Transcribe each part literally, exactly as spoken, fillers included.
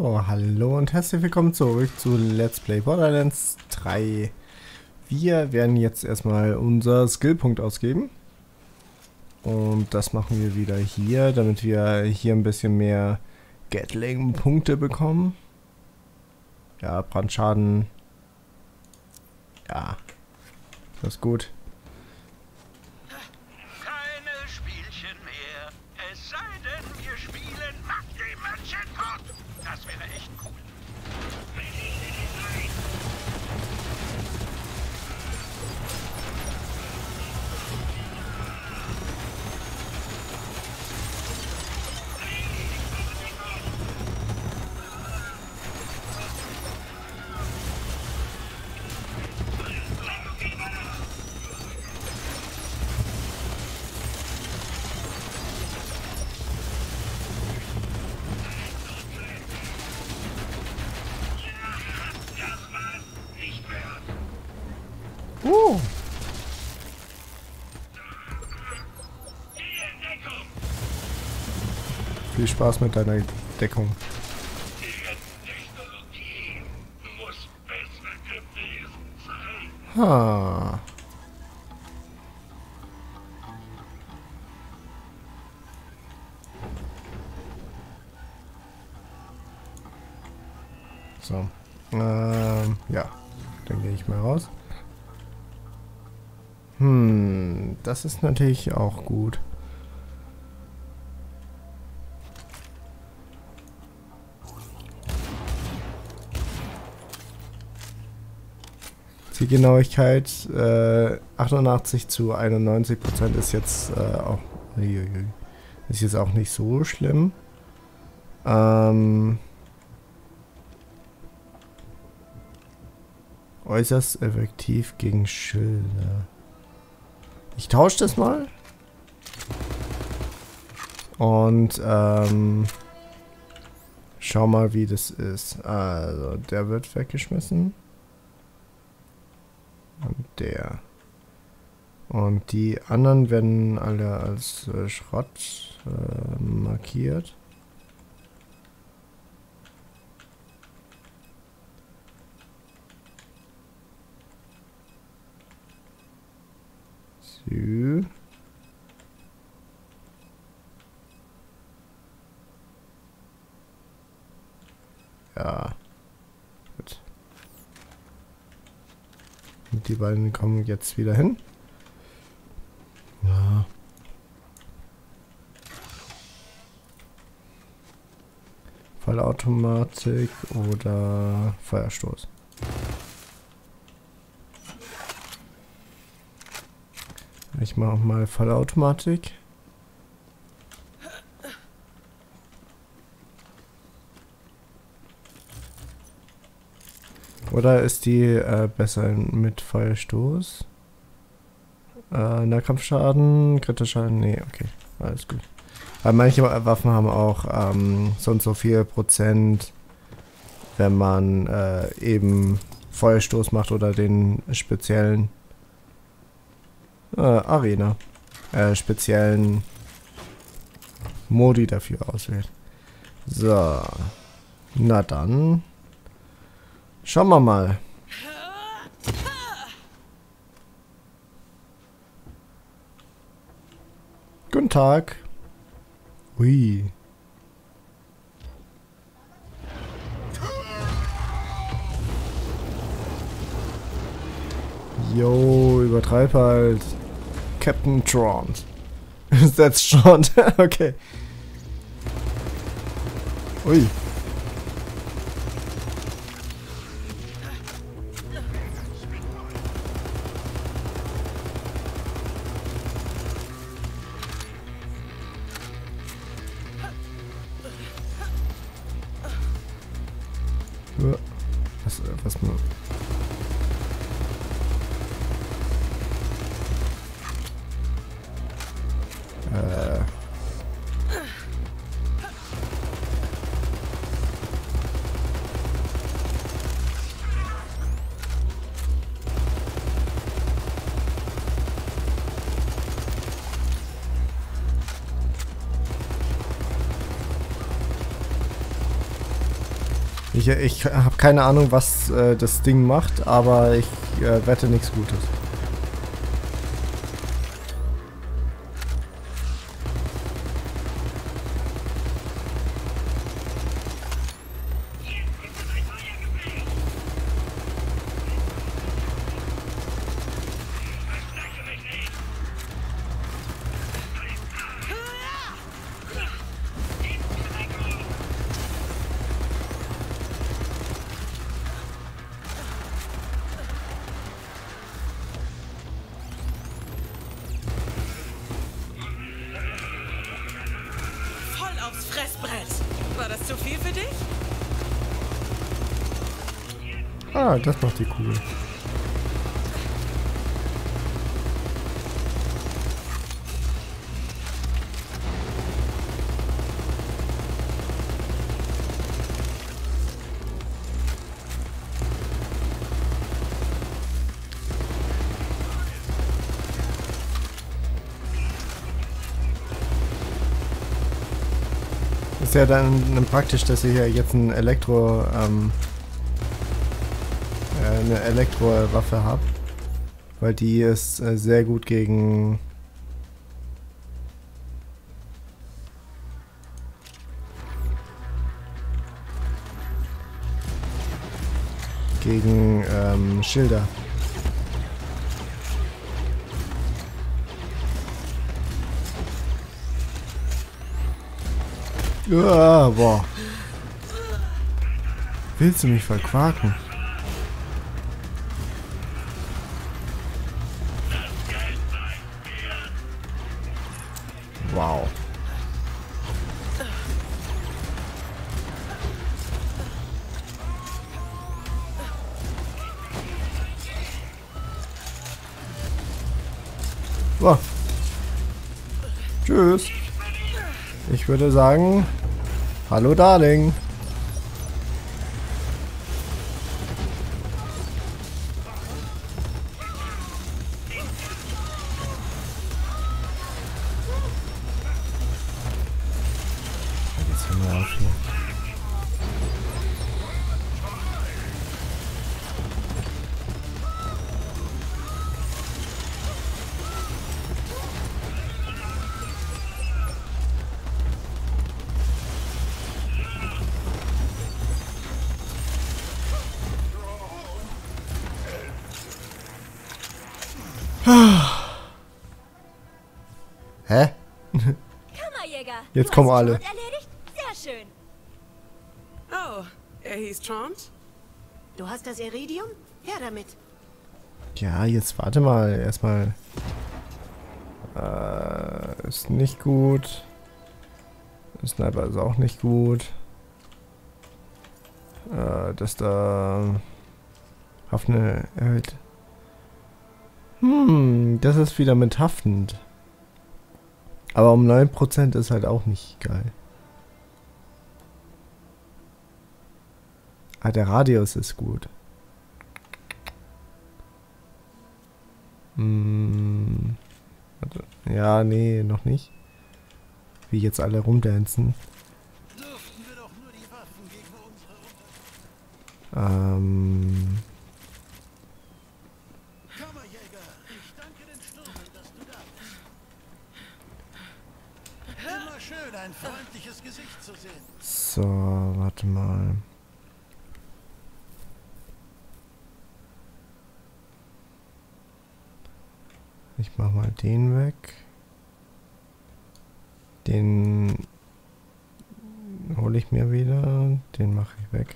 So, hallo und herzlich willkommen zurück zu Let's Play Borderlands drei. Wir werden jetzt erstmal unser Skillpunkt ausgeben. Und das machen wir wieder hier, damit wir hier ein bisschen mehr Gatling-Punkte bekommen. Ja, Brandschaden. Ja, das ist gut. Keine Spielchen mehr. Es sei denn, wir spielen Mach die Männchen tot. Das wäre echt cool. Uh. Viel Spaß mit deiner Deckung. Die Technologie muss besser gewesen sein. Ha. So. Ähm, ja. Dann gehe ich mal raus. Hm, das ist natürlich auch gut. Zielgenauigkeit äh, achtundachtzig zu einundneunzig Prozent ist jetzt äh, auch ist jetzt auch nicht so schlimm. Ähm, äußerst effektiv gegen Schilder. Ich tausche das mal. Und ähm, schau mal, wie das ist. Also, der wird weggeschmissen. Und der. Und die anderen werden alle als äh, Schrott äh, markiert. So. Ja. Gut. Und die beiden kommen jetzt wieder hin. Ja. Fallautomatik oder Feuerstoß. Ich mache mal Fallautomatik. Oder ist die äh, besser mit Feuerstoß? Äh, Nahkampfschaden, Kritischer, nee, okay, alles gut. Weil manche Waffen haben auch ähm, so und so viel Prozent, wenn man äh, eben Feuerstoß macht oder den speziellen Äh, Arena. Äh, speziellen Modi dafür auswählt. So. Na dann. Schauen wir mal. Guten Tag. Ui. Jo, übertreib halt. Captain Trond. That's Trond. Okay. Ui. Was, was nur? Äh. Ich, ich habe keine Ahnung, was äh, das Ding macht, aber ich äh, wette nichts Gutes. War das zu viel für dich? Ah, das macht die Kugel. Ist ja dann, dann praktisch, dass ich ja jetzt ein Elektro, ähm, äh, eine Elektrowaffe habe, weil die ist äh, sehr gut gegen gegen ähm, Schilder. Ja, boah. Willst du mich verquaken? Wow. Wow. Tschüss. Ich würde sagen, hallo Darling. Jetzt hör mal auf hier. Hä? Kammerjäger. Jetzt Du kommen hast alle. Tod erledigt? Sehr schön. Oh, er hieß Trant? Du hast das Iridium? Her damit. Ja, jetzt warte mal. Erstmal. Äh, ist nicht gut. Sniper ist auch nicht gut. Äh, dass da Hafne erhöht. Hm, das ist wieder mit haftend. Aber um neun Prozent ist halt auch nicht geil. Ah, der Radius ist gut. Hm. Warte. Ja, nee, noch nicht. Wie jetzt alle rumdancen. Ähm. Schön, ein freundliches Gesicht zu sehen. So, warte mal. Ich mach mal den weg. Den hole ich mir wieder. Den mache ich weg.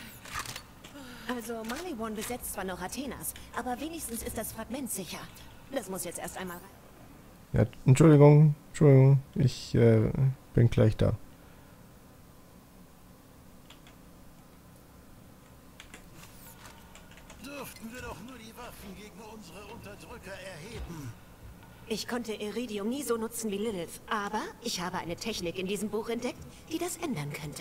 Also, Maliwan besetzt zwar noch Athenas, aber wenigstens ist das Fragment sicher. Das muss jetzt erst einmal rein. Ja, Entschuldigung, Entschuldigung. Ich äh, bin gleich da. Dürften wir doch nur die Waffen gegen unsere Unterdrücker erheben. Ich konnte Iridium nie so nutzen wie Lilith, aber ich habe eine Technik in diesem Buch entdeckt, die das ändern könnte.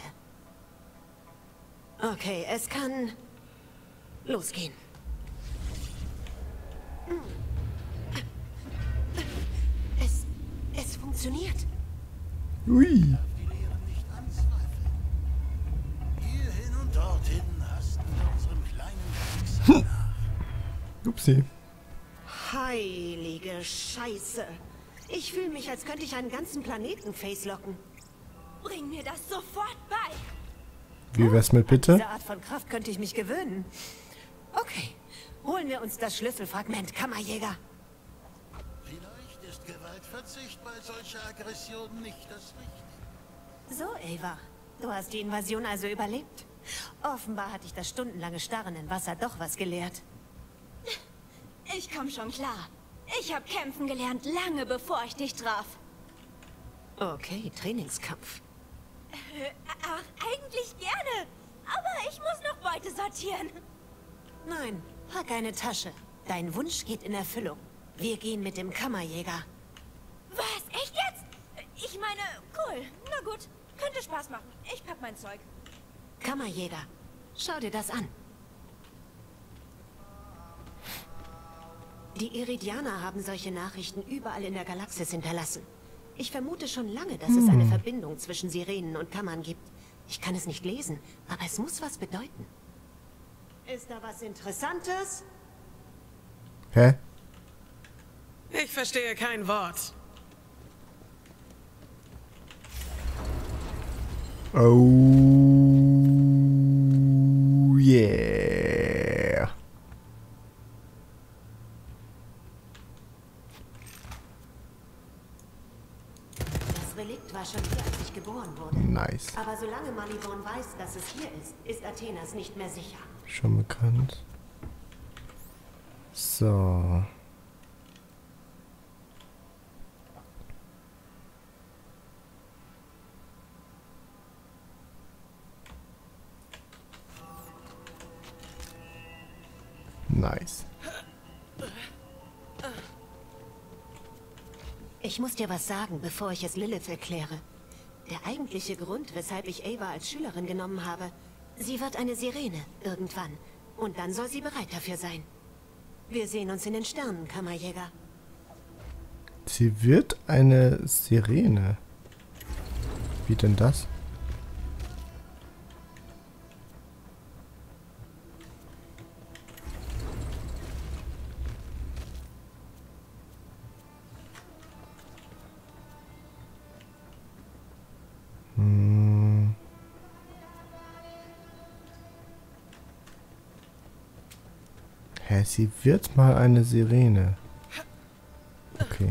Okay, es kann losgehen. Es, es funktioniert. Ui. Die Lehren nicht anzweifeln. Hierhin und dorthin. sie. Heilige Scheiße. Ich fühle mich, als könnte ich einen ganzen Planeten facelocken. Bring mir das sofort bei. Wie wär's mit bitte? Diese Art von Kraft könnte ich mich gewöhnen. Okay, holen wir uns das Schlüsselfragment, Kammerjäger. Vielleicht ist Gewaltverzicht bei solcher Aggression nicht das Richtige. So, Ava, du hast die Invasion also überlebt. Offenbar hat dich das stundenlange Starren im Wasser doch was gelehrt. Ich komm schon klar. Ich habe kämpfen gelernt, lange bevor ich dich traf. Okay, Trainingskampf. Äh, ach, eigentlich gerne. Aber ich muss noch Beute sortieren. Nein, pack eine Tasche. Dein Wunsch geht in Erfüllung. Wir gehen mit dem Kammerjäger. Was? Echt jetzt? Ich meine, cool. Na gut. Könnte Spaß machen. Ich pack mein Zeug. Kammerjäger, schau dir das an. Die Iridianer haben solche Nachrichten überall in der Galaxis hinterlassen. Ich vermute schon lange, dass es eine Verbindung zwischen Sirenen und Kammern gibt. Ich kann es nicht lesen, aber es muss was bedeuten. Ist da was Interessantes? Hä? Ich verstehe kein Wort. Oh yeah. Das Relikt war schon hier, als ich geboren wurde. Nice. Aber solange Maliborn weiß, dass es hier ist, ist Athenas nicht mehr sicher. Schon bekannt. So. Nice. Ich muss dir was sagen, bevor ich es Lilith erkläre. Der eigentliche Grund, weshalb ich Ava als Schülerin genommen habe, sie wird eine Sirene, irgendwann. Und dann soll sie bereit dafür sein. Wir sehen uns in den Sternen, Kammerjäger. Sie wird eine Sirene. Wie denn das? Hm. Hä, sie wird mal eine Sirene. Okay.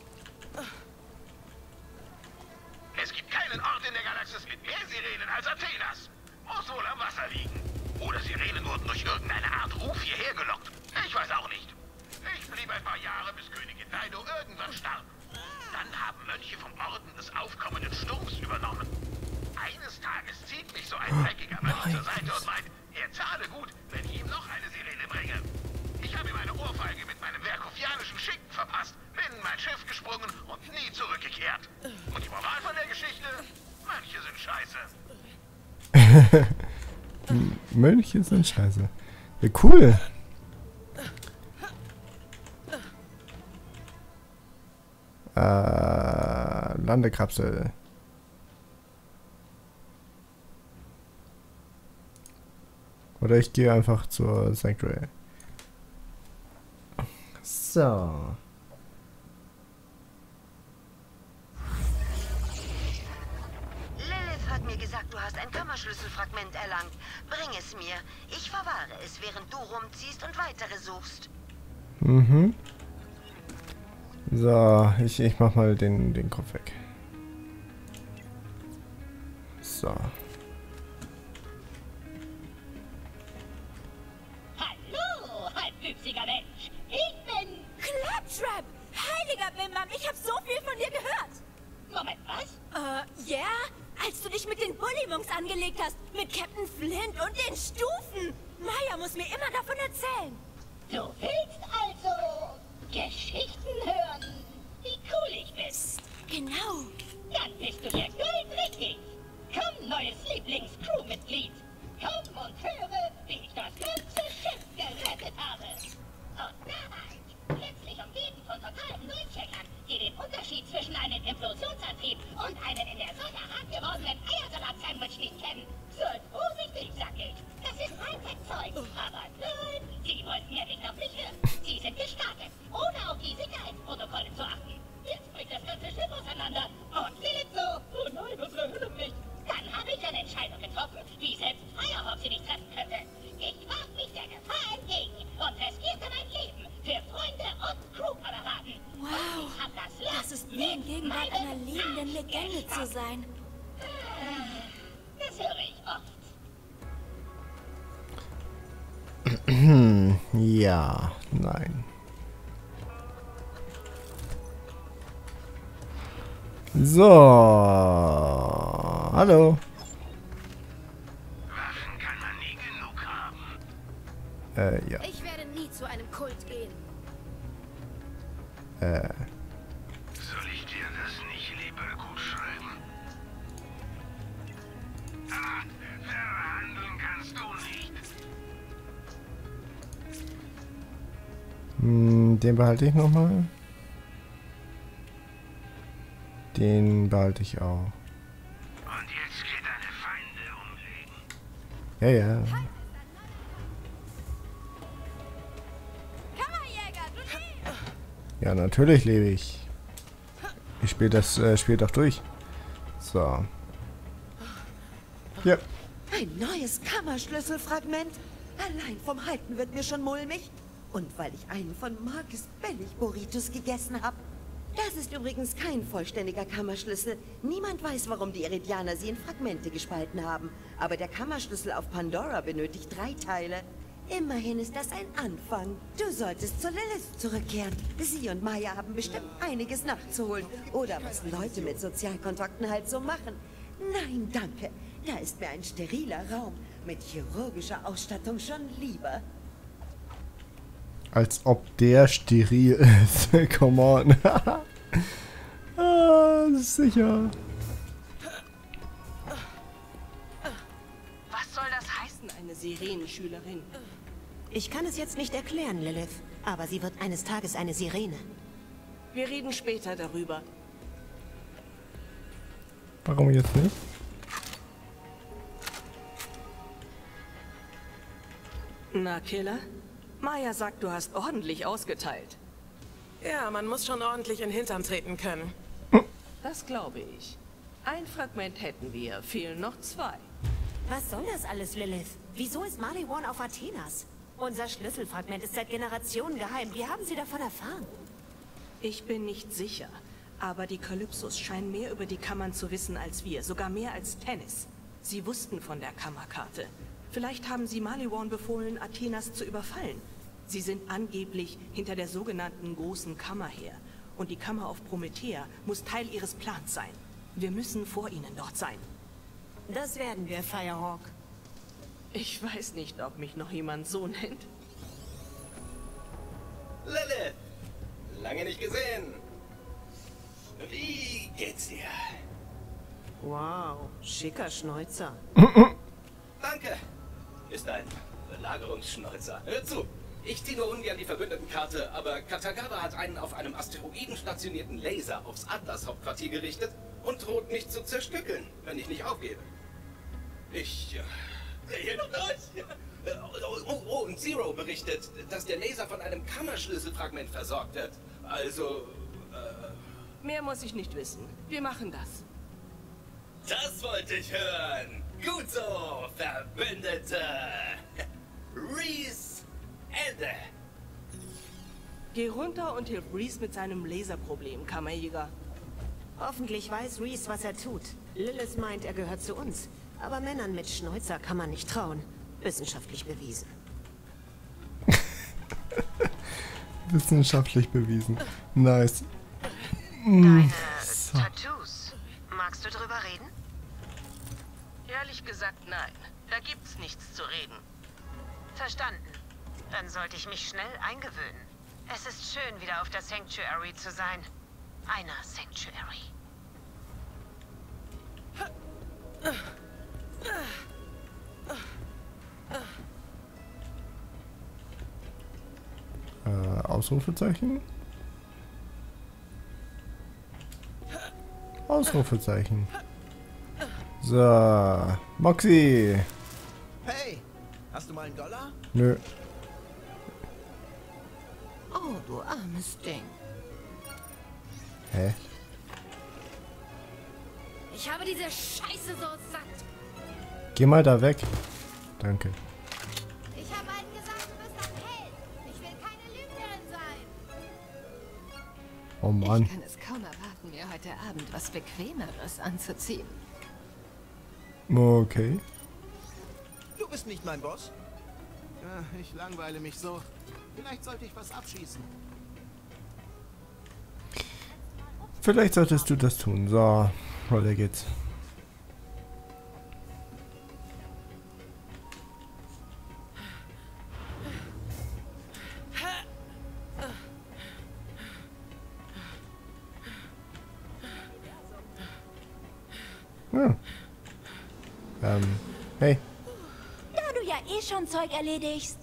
Es gibt keinen Ort in der Galaxis mit mehr Sirenen als Athenas. Muss wohl am Wasser liegen. Oder Sirenen wurden durch irgendeine Art Ruf hierher gelockt. Ich weiß auch nicht. Ich blieb ein paar Jahre, bis Königin Dido irgendwann starb. Dann haben Mönche vom Orden des aufkommenden Sturms übernommen. Eines Tages zieht mich so ein dreckiger Mönch zur Seite und meint, er zahle gut, wenn ich ihm noch eine Sirene bringe. Ich habe ihm eine Ohrfeige mit meinem verkofianischen Schicken verpasst, bin in mein Schiff gesprungen und nie zurückgekehrt. Und die Moral von der Geschichte? Mönche sind scheiße. Mönche sind scheiße. Ja, cool. Äh, Landekapsel. Oder ich gehe einfach zur Sanctuary. So. Lilith hat mir gesagt, du hast ein Kammerschlüsselfragment erlangt. Bring es mir. Ich verwahre es, während du rumziehst und weitere suchst. Mhm. So, ich, ich mach mal den, den Kopf weg. So. Hallo, halbwüchsiger Mensch. Ich bin... Claptrap! Heiliger Bimbam, ich habe so viel von dir gehört. Moment, was? Äh, ja? Yeah? Als du dich mit den Bullymungs angelegt hast, mit Captain Flint und den Stufen. Maya muss mir immer davon erzählen. Du willst also Geschichten hören, wie cool ich bin. Genau. Dann bist du hier goldrichtig. Komm, neues Lieblings-Crewmitglied. Komm und höre, wie ich das ganze Schiff gerettet habe. Und Wahrheit, plötzlich umgeben von totalen Neucheckern, die den Unterschied zwischen einem Implosionsantrieb und einem in der Sonne hart gewordenen Eiersalat-Sandwich nicht kennen. Seid vorsichtig, sag ich. Das ist Hightech-Zeug. Aber nein, sie wollten ja nicht auf mich hören. Sie in Gegenwart einer lebenden Legende zu sein. Das höre ich oft. Ja, nein. So. Hallo. Waffen kann man nie genug haben. Äh, ja. Ich werde nie zu einem Kult gehen. Äh. Soll ich dir das nicht lieber gut schreiben? Ah, verhandeln kannst du nicht. Hm, den behalte ich nochmal. Den behalte ich auch. Und jetzt geht deine Feinde umlegen. Ja, ja. Kammerjäger, du lebst! Ja, natürlich lebe ich. Ich spiele das äh, Spiel doch durch. So. Ja. Ein neues Kammerschlüsselfragment? Allein vom Halten wird mir schon mulmig. Und weil ich einen von Marcus Bellic-Burritos gegessen habe. Das ist übrigens kein vollständiger Kammerschlüssel. Niemand weiß, warum die Iridianer sie in Fragmente gespalten haben. Aber der Kammerschlüssel auf Pandora benötigt drei Teile. Immerhin ist das ein Anfang. Du solltest zu Lilith zurückkehren. Sie und Maya haben bestimmt einiges nachzuholen. Oder was Leute mit Sozialkontakten halt so machen. Nein, danke. Da ist mir ein steriler Raum mit chirurgischer Ausstattung schon lieber. Als ob der steril ist. Come on. Ah, das ist sicher. Was soll das heißen, eine Sirenenschülerin? Ich kann es jetzt nicht erklären, Lilith, aber sie wird eines Tages eine Sirene. Wir reden später darüber. Warum jetzt nicht? Na, Killer? Maya sagt, du hast ordentlich ausgeteilt. Ja, man muss schon ordentlich in den Hintern treten können. Das glaube ich. Ein Fragment hätten wir, fehlen noch zwei. Was soll das alles, Lilith? Wieso ist Maliwan auf Athenas? Unser Schlüsselfragment ist seit Generationen geheim. Wie haben Sie davon erfahren? Ich bin nicht sicher, aber die Kalypsos scheinen mehr über die Kammern zu wissen als wir, sogar mehr als Tennis. Sie wussten von der Kammerkarte. Vielleicht haben sie Maliwan befohlen, Athenas zu überfallen. Sie sind angeblich hinter der sogenannten Großen Kammer her. Und die Kammer auf Promethea muss Teil ihres Plans sein. Wir müssen vor ihnen dort sein. Das werden wir, Firehawk. Ich weiß nicht, ob mich noch jemand so nennt. Lilith! Lange nicht gesehen. Wie geht's dir? Wow, schicker Schnäuzer. Danke. Ist ein Belagerungsschnäuzer. Hör zu. Ich ziehe nur ungern die Verbündetenkarte, aber Katagawa hat einen auf einem Asteroiden stationierten Laser aufs Atlas-Hauptquartier gerichtet und droht mich zu zerstückeln, wenn ich nicht aufgebe. Ich... Äh, hier noch durch. Oh, oh, und Zero berichtet, dass der Laser von einem Kammerschlüsselfragment versorgt wird. Also... Äh, Mehr muss ich nicht wissen. Wir machen das. Das wollte ich hören. Gut so, Verbündete. Reese Ende. Geh runter und hilf Reese mit seinem Laserproblem, Kammerjäger. Hoffentlich weiß Reese, was er tut. Lilith meint, er gehört zu uns. Aber Männern mit Schnäuzer kann man nicht trauen. Wissenschaftlich bewiesen. Wissenschaftlich bewiesen. Nice. Deine so. Tattoos. Magst du drüber reden? Ehrlich gesagt, nein. Da gibt's nichts zu reden. Verstanden. Dann sollte ich mich schnell eingewöhnen. Es ist schön, wieder auf der Sanctuary zu sein. Einer Sanctuary. Äh, Ausrufezeichen? Ausrufezeichen. So, Moxie. Hey, hast du mal einen Dollar? Nö. Oh, du armes Ding. Hä? Ich habe diese Scheiße so satt. Geh mal da weg. Danke. Ich habe allen gesagt, du bist ein Held. Ich will keine Lügnerin sein. Oh Mann. Ich kann es kaum erwarten. mir heute Abend was Bequemeres anzuziehen. Okay. Du bist nicht mein Boss? Ja, ich langweile mich so. Vielleicht sollte ich was abschießen. Vielleicht solltest du das tun. So, weiter geht's. Ja. Ähm, hey. Da du ja eh schon Zeug erledigst.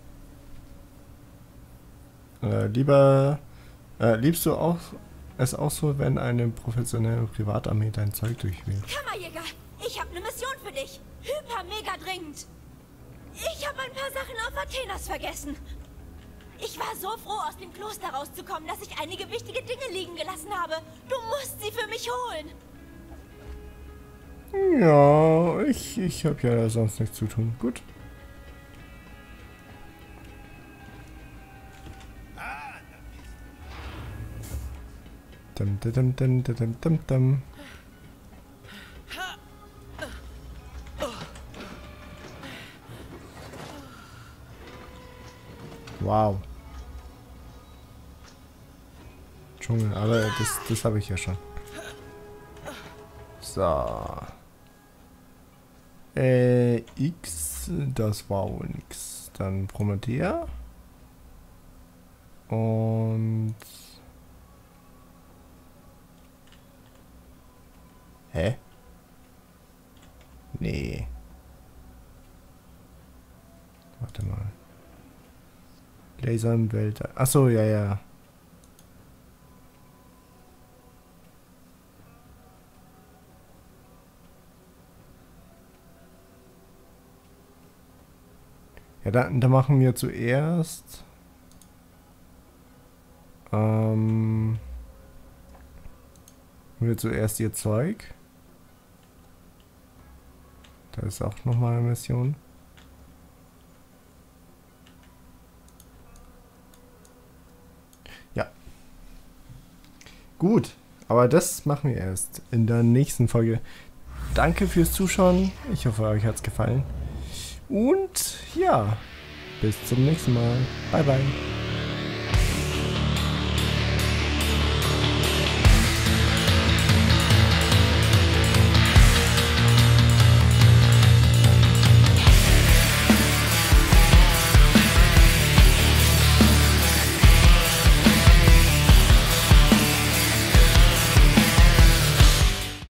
Äh, lieber, äh, liebst du auch es auch so, wenn eine professionelle Privatarmee dein Zeug durchwählt? Kammerjäger, ich habe eine Mission für dich. Hyper mega dringend. Ich habe ein paar Sachen auf Athenas vergessen. Ich war so froh, aus dem Kloster rauszukommen, dass ich einige wichtige Dinge liegen gelassen habe. Du musst sie für mich holen. Ja, ich, ich habe ja sonst nichts zu tun. Gut. Dum, dum, dum, dum, dum, dum. Wow. Dschungel, aber das, das habe ich ja schon. So. Äh, X, das war wohl nix. Dann Promethea. Und... Hä? Nee. Warte mal. Laser im Weltall. Achso, ja, ja. Ja, dann, dann machen wir zuerst ähm, wir zuerst ihr Zeug. Da ist auch nochmal eine Mission. Ja. Gut, aber das machen wir erst in der nächsten Folge. Danke fürs Zuschauen. Ich hoffe, euch hat es gefallen. Und ja, bis zum nächsten Mal. Bye, bye.